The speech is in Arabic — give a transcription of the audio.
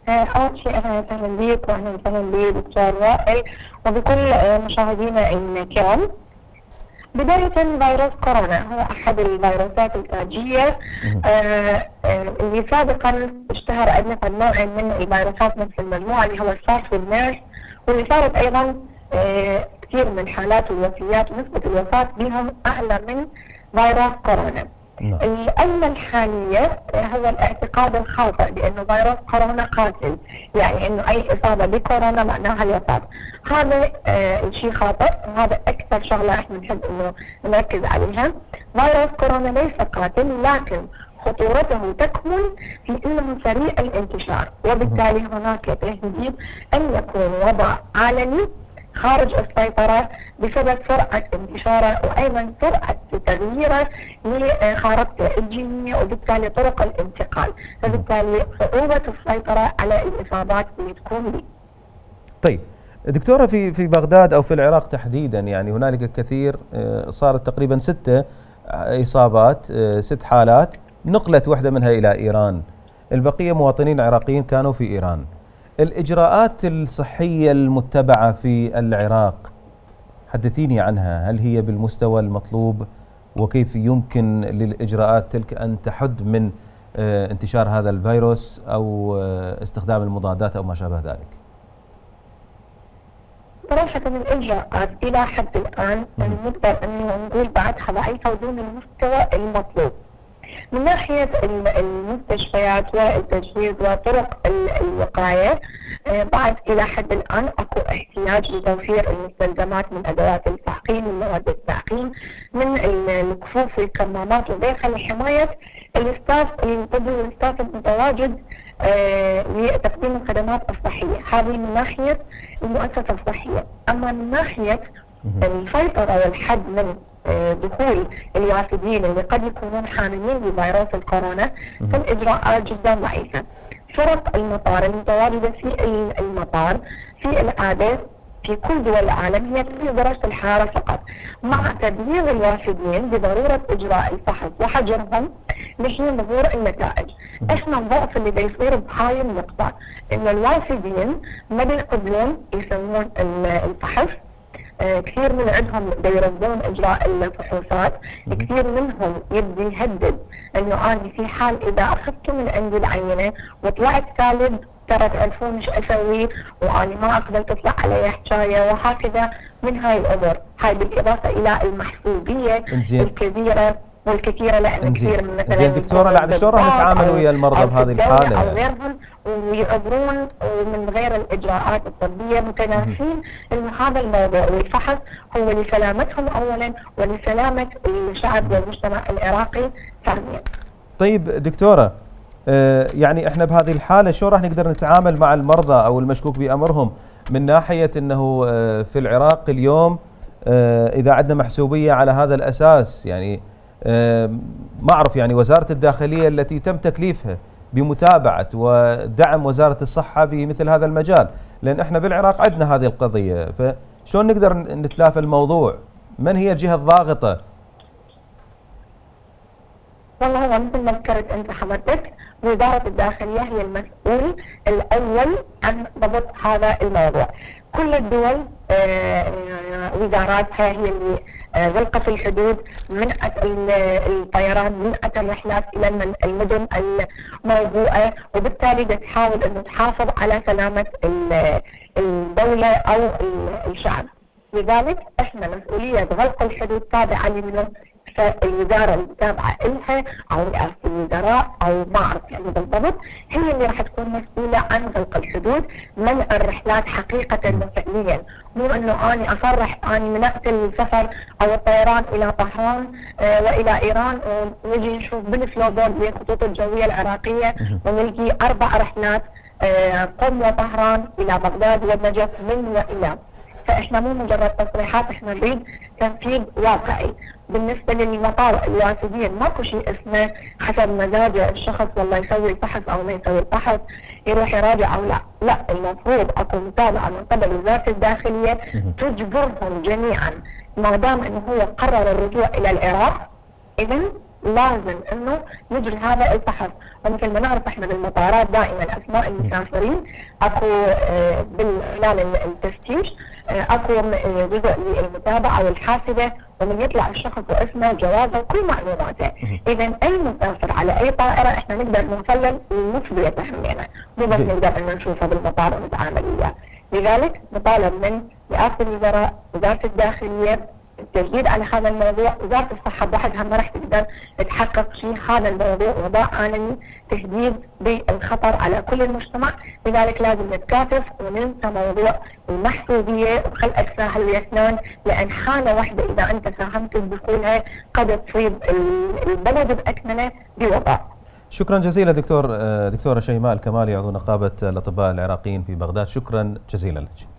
أول شيء أهلا وسهلا بك وأهلا وسهلا بدكتور وائل وبكل مشاهدينا الكرام. بداية فيروس كورونا هو أحد الفيروسات التاجية اللي سابقا اشتهر عندنا نوع من الفيروسات نفس المجموعة اللي هو السارس والميرس، واللي صارت أيضا كثير من حالات الوفيات ونسبة الوفاة بهم أعلى من فيروس كورونا. الأزمة الحالية هو الاعتقاد الخاطئ بأنه فيروس كورونا قاتل، يعني أنه أي إصابة بكورونا معناها الوفاة. هذا شيء خاطئ، وهذا أكثر شغلة إحنا نحب إنه نركز عليها. فيروس كورونا ليس قاتل، لكن خطورته تكمن في أنه سريع الانتشار، وبالتالي هناك تهديد أن يكون وضع عالمي خارج السيطرة بسبب سرعة انتشاره وأيضا سرعة تغييره لخارطته الجينية وبالتالي طرق الانتقال، فبالتالي صعوبة السيطرة على الإصابات اللي تكون به. طيب دكتورة، في بغداد أو في العراق تحديدا يعني هنالك كثير، صارت تقريبا 6 إصابات، 6 حالات، نقلت واحدة منها إلى إيران، البقية مواطنين عراقيين كانوا في إيران. الإجراءات الصحية المتبعة في العراق حدثيني عنها، هل هي بالمستوى المطلوب؟ وكيف يمكن للإجراءات تلك أن تحد من انتشار هذا الفيروس أو استخدام المضادات أو ما شابه ذلك؟ صراحة الإجراءات إلى حد الآن نقدر أن نقول بعدها ضعيفة ودون المستوى المطلوب. من ناحية المستشفيات والتجهيز وطرق الوقاية، بعد إلى حد الآن أكو احتياج لتوفير المستلزمات من أدوات التعقيم، من مواد التعقيم، من الكفوف والكمامات وغيرها لحماية الستاف الطبي والستاف المتواجد لتقديم الخدمات الصحية. هذه من ناحية المؤسسة الصحية. أما من ناحية السيطرة والحد من دخول الوافدين اللي قد يكونون حاملين بفيروس الكورونا، فالإجراءات جدا ضعيفة. فرق المطار المتواجدة في المطار في العادة في كل دول العالم هي تقليل درجة الحرارة فقط، مع تبليغ الوافدين بضرورة إجراء الفحص وحجرهم لحين ظهور النتائج. احنا الضعف اللي بيصير بهاي النقطة إن الوافدين ما بيقبلون يسوون الفحص. كثير من عندهم بيرفضون اجراء الفحوصات، كثير منهم يبدي يهدد انه انا في حال اذا اخذت من عندي العينه وطلعت سالب ترى تعرفون ايش اسوي واني ما اقدر تطلع علي حكايه، وهكذا من هاي الامور. هاي بالاضافه الى المحسوبيه الكبيره والكثيره، لان كثير من مثلا زين دكتوره، لا شلون راح نتعامل ويا المرضى بهذه الحاله؟ او غيرهم ويعبرون من غير الاجراءات الطبيه متناسين انه هذا الموضوع والفحص هو لسلامتهم اولا ولسلامه الشعب والمجتمع العراقي ثانيا. طيب دكتوره، يعني احنا بهذه الحاله شو راح نقدر نتعامل مع المرضى او المشكوك بامرهم من ناحيه انه في العراق اليوم اذا عندنا محسوبيه على هذا الاساس، يعني ما أعرف يعني وزارة الداخلية التي تم تكليفها بمتابعة ودعم وزارة الصحة بمثل هذا المجال، لأن احنا بالعراق عندنا هذه القضية، فشلون نقدر نتلافى الموضوع؟ من هي الجهة الضاغطة؟ والله هو مثل ما ذكرت انت حضرتك، وزارة الداخلية هي المسؤول الأول عن ضبط هذا الموضوع. كل الدول وزاراتها هي اللي غلقت الحدود، منعت الطيران، منعت الرحلات الى المدن الموبوءه، وبالتالي بتحاول انه تحافظ على سلامه الدوله او الشعب. لذلك احنا مسؤوليه غلق الحدود تابعه لمن الوزاره التابعه لها او رئاسه الوزراء او ما اعرف يعني بالضبط، هي اللي راح تكون مسؤوله عن غلق الحدود، منع الرحلات حقيقه وفعليا، مو انه اني اصرح اني منعت السفر او الطيران الى طهران والى ايران، ونجي نشوف بالفلو بورد للخطوط الجويه العراقيه ونلقي 4 رحلات قم وطهران الى بغداد والنجف من والى. فاحنا مو مجرد تصريحات، احنا نريد تنفيذ واقعي. بالنسبه للمطار الوافدين ماكو شيء اسمه حسب مزاجه الشخص والله يسوي الفحص او ما يسوي الفحص يروح يراجع او لا، المفروض اكو متابعه من قبل وزاره الداخليه تجبرهم جميعا، ما دام انه هو قرر الرجوع الى العراق اذا لازم انه نجري هذا الفحص. ومثل ما نعرف احنا بالمطارات دائما اسماء المسافرين اكو خلال التفتيش اكو جزء للمتابعه والحاسبه، ومن يطلع الشخص واسمه جوازه وكل معلوماته. اذا اي مسافر على اي طائره احنا نقدر نوصل لمثبته همينه، مو بس نقدر ان نشوفه بالمطار ونتعامل وياه. لذلك نطالب من رئاسه الوزراء، وزاره الداخليه التجديد على هذا الموضوع. وزاره الصحه بوحدها ما راح تقدر تحقق في هذا الموضوع، وضع عالمي تهديد بالخطر على كل المجتمع. لذلك لازم نتكاتف وننسى موضوع المحسوبيه وخلقك ساهل ويسنان، لان حاله واحده اذا انت ساهمت بدخولها قد تصيب البلد باكمله بوباء. شكرا جزيلا دكتورة شيماء الكمالي عضو نقابة الأطباء العراقيين في بغداد، شكرا جزيلا لك.